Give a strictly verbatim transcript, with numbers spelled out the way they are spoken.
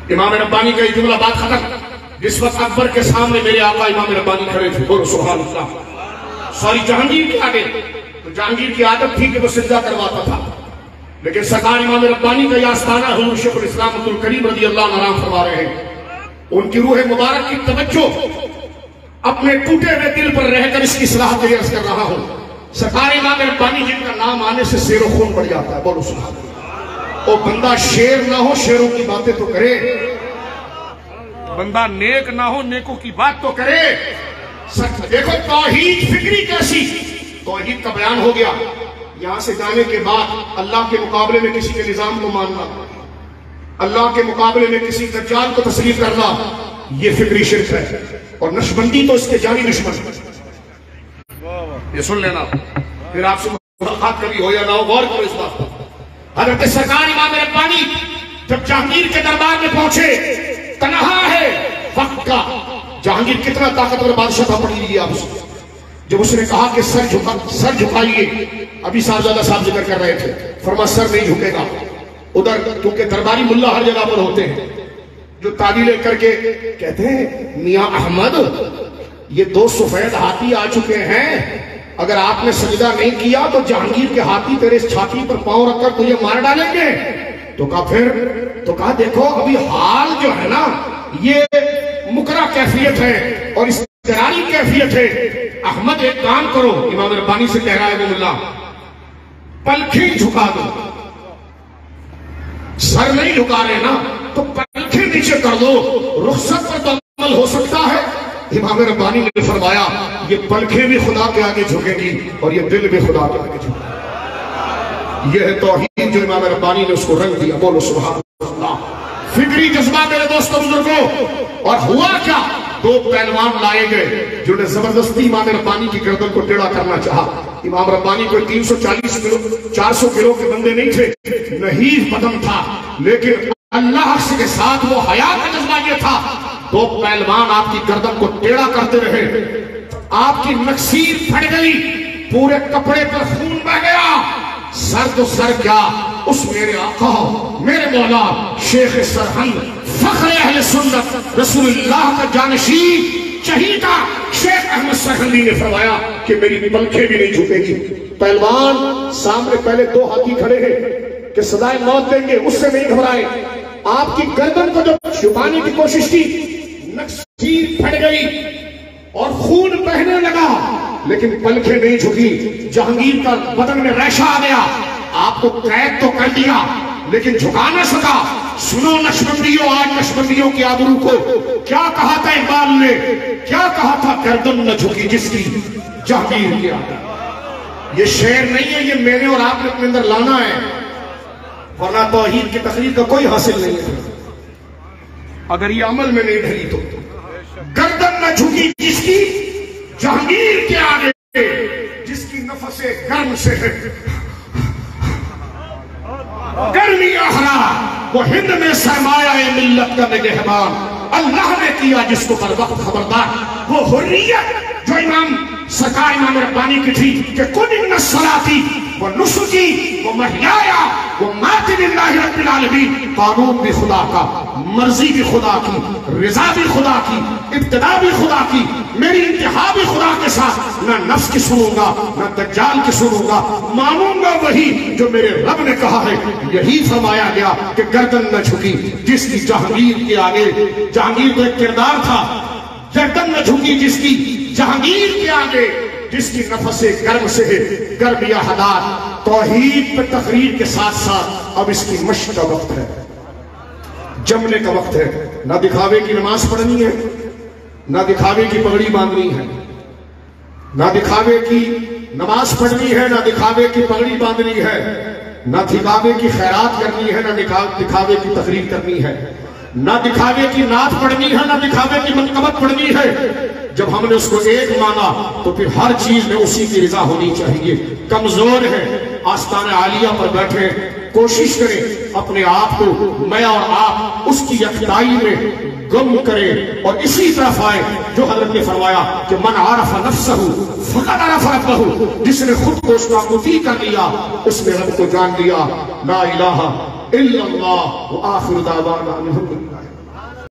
इमाम रब्बानी का ये जुमला बात खत्म। जिस वक्त अकबर के सामने मेरे आका इमाम रब्बानी खड़े थे, बोलो सुभान अल्लाह। सॉरी जहांगीर के आगे, तो जहांगीर की आदत थी कि वो सिजदा करवाता था, लेकिन सरकार इमाम रब्बानी का यह आस्थाना हुजूर शेखुल इस्लाम अब्दुल करीम रज़ी अल्लाह अन्हु फरमा रहे हैं, उनकी रूह मुबारक की तवज्जो अपने टूटे हुए दिल पर रहकर इसकी सलाह के लिए अर्ज कर रहा हूं। सरकार इमाम रब्बानी जिनका नाम आने से शेर खून बढ़ जाता है, बोलो सुभान अल्लाह। ओ बंदा शेर ना हो, शेरों की बातें तो करे, बंदा नेक ना हो, नेकों की बात तो करे। सच देखो तौहीद फिक्री कैसी, तौहीद का बयान हो गया। यहां से जाने के बाद अल्लाह के मुकाबले में किसी के निजाम को मानना, अल्लाह के मुकाबले में किसी दज्जाल को तस्लीम करना, यह फिक्री शिर्क है। और नशबंदी तो इसके जानी दुश्मन। ये सुन लेना, फिर आपसे मुलाकात कभी हो या ना हो, गौर करो इस बात पर। हजरत सरकार इमाम रब्बानी जब जहांगीर के दरबार में पहुंचे, तनहा है वक्त का, जहांगीर कितना ताकतवर बादशाह था, पढ़ लीजिए आप। जब उसने कहा कि सर झुका सर झुकाइए, अभी साहबजादा साहब जिक्र कर रहे थे, फरमा सर नहीं झुकेगा। उधर क्योंकि दरबारी मुल्ला हर जगह पर होते हैं जो तालीलें करके कहते हैं मियां अहमद ये दो सफेद हाथी आ चुके हैं, अगर आपने सजदा नहीं किया तो जहांगीर के हाथी तेरे छाती पर पांव रखकर तुझे मार डालेंगे। तो कहा फिर, तो कहा देखो अभी हाल जो है ना ये मुकरा कैफियत है और इस्तरारी कैफियत है। अहमद एक काम करो, इमाम रब्बानी से कह रहा है वो मुल्ला, पलखी झुका दो, सर नहीं झुका रहे ना तो पलखी नीचे कर दो, रुखसत पर तो अमल हो सकता है। इमाम रब्बानी ने फरमाया ये पलखें भी खुदा के आगे झुकेगी और ये दिल भी खुदा के आगे झुकेगा। यह है तौहीद जो इमाम रब्बानी ने उसको रंग दिया, बोलो सुभान अल्लाह। फिक्री जज्बा मेरे दोस्तों बुजुर्गों। और हुआ क्या, दो पहलवान लाए गए जिन्होंने जबरदस्ती इमाम रब्बानी की गर्दन को टेढ़ा करना चाहा। इमाम रब्बानी कोई तीन सौ चालीस किलो चार सौ किलो के बंदे नहीं थे, नहीफ बदन था, लेकिन अल्लाह के साथ वो हया का जज्बा ये था। दो पहलवान आपकी गर्दन को टेढ़ा करते रहे, आपकी नक्सीर फट गई, पूरे कपड़े पर खून बह गया। सर तो सर क्या, उस मेरे आका मेरे मौला शेख सरहंद फख्र अहले सुन्नत रसूलुल्लाह का जानशी शहीदा शेख अहमद सरहंदी ने फरमाया कि मेरी पलखें भी नहीं झुकेगी। पहलवान सामने पहले दो हाथी खड़े हैं कि सदाए मौत देंगे, उससे नहीं घबराए। आपकी गर्दन को जो छुपाने की कोशिश की, नक्सीर फट गई और खून बहने लगा, लेकिन पलखें नहीं झुकी। जहांगीर का बदन में रेशा आ गया, आपको कैद तो कर दिया लेकिन झुका न सका। सुनो नशबंदियों, आज नशबंदियों की आबरू को क्या कहा था इकबाल ने, क्या कहा था, गर्दन न झुकी जिसकी जहांगीर की आदत। ये शेर नहीं है, ये मैंने और आपने अपने अंदर लाना है, वरना तौहीद की तकरीर का कोई हासिल नहीं है अगर ये अमल में नहीं ढली तो। गर्दन न झुकी जिसकी जहांगीर के आगे, जिसकी नफसे गर्म से है गर्मी आहरा, वो हिंद में सरमाया मिल्लत का निगहबान। अल्लाह ने किया जिसको पर वक्त खबरदार। वो हुर्रियत जो इमाम सरकार इमाम रब्बानी की थी कि कुल सलाती वो नुसुकी वो महियाया वो माती लिल्लाहि रब्बिल आलमीन। कानून भी खुदा का, मर्जी भी खुदा की, रिजा भी खुदा की, इब्तिदा भी खुदा की, मेरी इंतहा भी खुदा के साथ। न नफ्स की सुनूंगा न दज्जाल की सुनूंगा, मानूंगा वही जो मेरे रब ने कहा है। यही फरमाया गया कि गर्दन न झुकी जिसकी जहांगीर के आगे। जहांगीर तो एक किरदार था, गर्दन न झुकी जिसकी जहांगीर के आगे, जिसकी नफसे गर्म से है गर्म या हदार। तौहीद पे तकरीर के साथ साथ अब इसकी मश्क का वक्त है, जमने का वक्त है। ना दिखावे की नमाज पढ़नी है, ना दिखावे की पगड़ी बांधनी है, ना दिखावे की नमाज पढ़नी है, ना दिखावे की पगड़ी बांधनी है, ना दिखावे की खैरात करनी है, ना दिखावे की तकरीर करनी है, ना दिखावे की नात पढ़नी है, ना दिखावे की मनकबत पढ़नी है। जब हमने उसको एक माना तो फिर हर चीज में उसी की रिजा होनी चाहिए। कमजोर है, आस्ताने आलिया पर बैठे, कोशिश करें अपने आप को मैं और आप उसकी यकताई में गम करें और इसी तरफ आए जो हजरत ने फरमाया कि मन आरफ नफ्सहु फक़द आरफ रब्बहु। जिसने खुद को उसका मुती कर लिया उसने रब को जान लिया। ला इलाहा इल्लल्लाह व आखिरु दावाना अनिल हम्दुलिल्लाह।